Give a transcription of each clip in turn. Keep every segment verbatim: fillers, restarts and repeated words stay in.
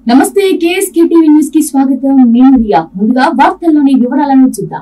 నమస్తే KSK TV news కి స్వాగతం. నేను రియా. ముందుగా వార్తల్లోని వివరాలను చూద్దాం.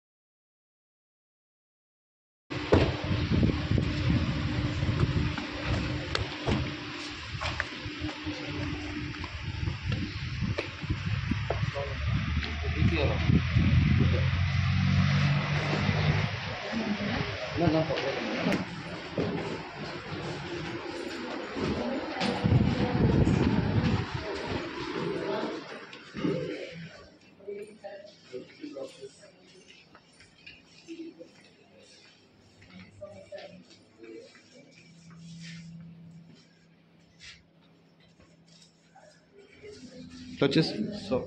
Touches so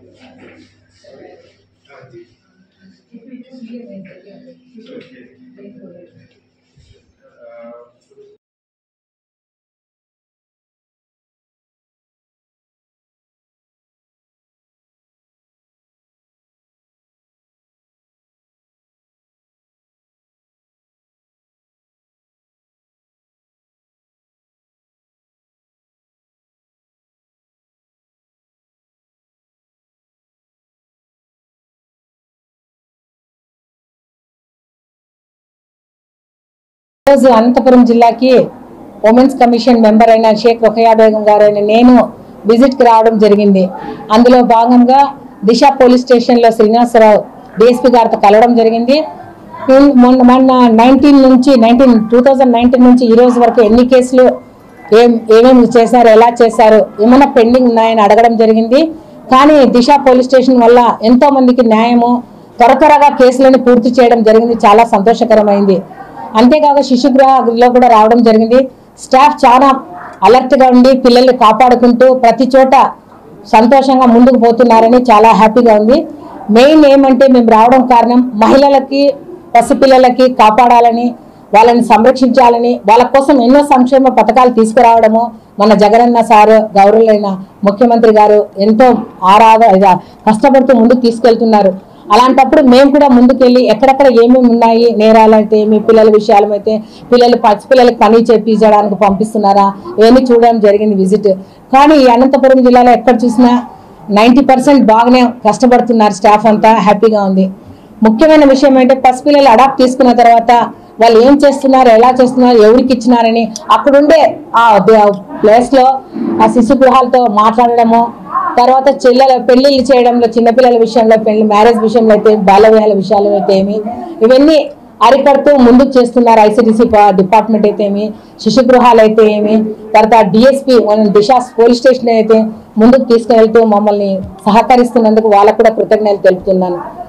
రోజు అనంతపురం జిల్లాకి ఉమెన్స్ కమిషన్ మెంబర్ అయిన షేక్ రుఖయా బేగం గారు నేను విజిట్ కి రావడం జరిగింది. అందులో భాగంగా దిశ పోలీస్ స్టేషన్ లో శ్రీనివాసరావు డిఎస్పీ గారితో కలవడం జరిగింది. మొన్న మొన్న నైన్టీన్ నుంచి నైన్టీన్ టూ థౌజండ్ నైన్టీన్ నుంచి ఈ రోజు వరకు ఎన్ని కేసులు ఏం ఏమేమి చేశారు, ఎలా చేశారు, ఏమైనా పెండింగ్ ఉన్నాయని అడగడం జరిగింది. కానీ దిశ పోలీస్ స్టేషన్ వల్ల ఎంతో మందికి న్యాయము త్వర త్వరగా కేసులను పూర్తి చేయడం జరిగింది. చాలా సంతోషకరమైంది. అంతేకాక శిశుగృహలో కూడా రావడం జరిగింది. స్టాఫ్ చాలా అలర్ట్ గా ఉండి పిల్లల్ని కాపాడుకుంటూ ప్రతి చోట సంతోషంగా ముందుకు పోతున్నారని చాలా హ్యాపీగా ఉంది. మెయిన్ ఏమంటే మేము రావడం కారణం మహిళలకి పసిపిల్లలకి కాపాడాలని, వాళ్ళని సంరక్షించాలని, వాళ్ళ కోసం ఎన్నో సంక్షేమ పథకాలు తీసుకురావడము మన జగనన్న సార్ గౌరవులైన ముఖ్యమంత్రి గారు ఎంతో ఆరాధ కష్టపడుతూ ముందుకు తీసుకెళ్తున్నారు. అలాంటప్పుడు మేము కూడా ముందుకెళ్ళి ఎక్కడెక్కడ ఏమేమి ఉన్నాయి, నేరాలైతే మీ పిల్లల విషయాలు అయితే పిల్లలు పసిపిల్లలకి పని చేపించడానికి పంపిస్తున్నారా ఇవన్నీ చూడడం జరిగింది విజిట్. కానీ ఈ అనంతపురం జిల్లాలో ఎక్కడ చూసినా నైంటీ పర్సెంట్ బాగానే కష్టపడుతున్నారు. స్టాఫ్ అంతా హ్యాపీగా ఉంది. ముఖ్యమైన విషయం ఏంటంటే పసిపిల్లలు అడాప్ట్ తీసుకున్న తర్వాత వాళ్ళు ఏం చేస్తున్నారు, ఎలా చేస్తున్నారు, ఎవరికి ఇచ్చినారని అక్కడుండే ఆ ప్లేస్ లో ఆ శిశు గృహాలతో మాట్లాడడము, తర్వాత చెల్లెల పెళ్లిళ్ళు చేయడంలో చిన్నపిల్లల విషయంలో పెళ్లి మ్యారేజ్ విషయంలో అయితే బాల వివాహాల విషయాలు అయితే ఏమి ఇవన్నీ అరికడుతూ ముందుకు చేస్తున్నారు. ఐసిడిసి డిపార్ట్మెంట్ అయితే ఏమి, శిశు గృహాలు అయితే ఏమి, తర్వాత డిఎస్పీ దిశ పోలీస్ స్టేషన్ అయితే ముందుకు తీసుకువెళ్తూ మమ్మల్ని సహకరిస్తున్నందుకు వాళ్ళకు కూడా కృతజ్ఞతలు తెలుపుతున్నాను.